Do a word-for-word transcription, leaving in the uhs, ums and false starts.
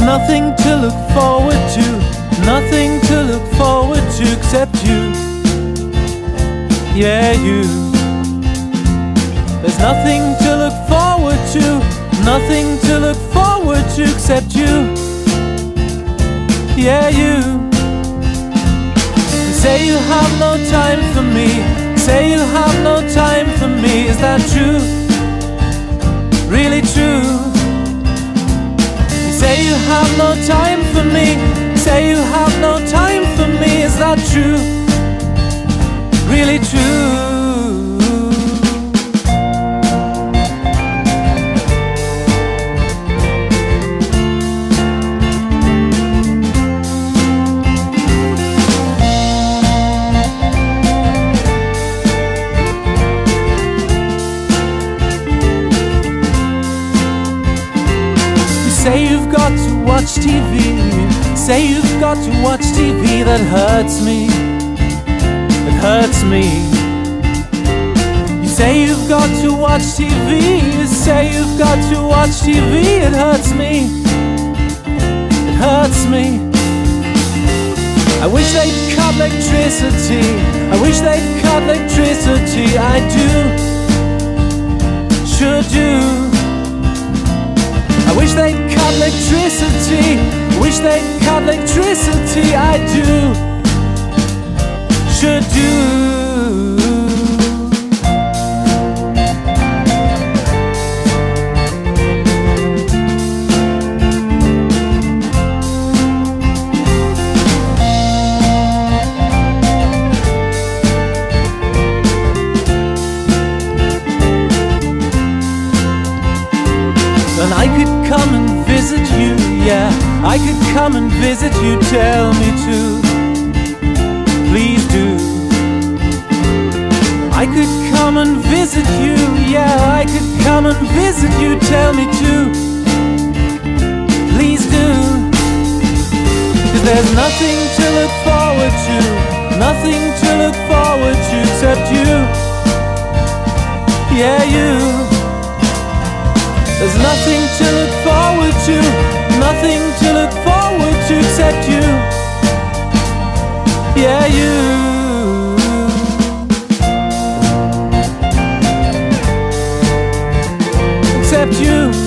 nothing to look forward to, nothing to look forward to except you. Yeah, you. There's nothing to look forward to, nothing to look forward to except you. Yeah, you. You say you have no time for me, say you have no time for me. Is that true? Really true? You say you have no time for me, say you have no time for me. Is that true? Really true? Say you've got to watch T V, say you've got to watch T V. That hurts me, it hurts me. You say you've got to watch T V, you say you've got to watch T V. It hurts me, it hurts me. I wish they'd cut electricity, I wish they'd cut electricity. I do, sure do. I wish they'd cut electricity, wish they'd cut electricity. I do, sure do. And I could come and visit you, yeah, I could come and visit you. Tell me to, please do. I could come and visit you, yeah, I could come and visit you. Tell me to, please do. Cause there's nothing to look forward to, nothing to look forward to except you. Yeah, you. There's nothing to look forward to, nothing to look forward to except you. Yeah, you. Except you.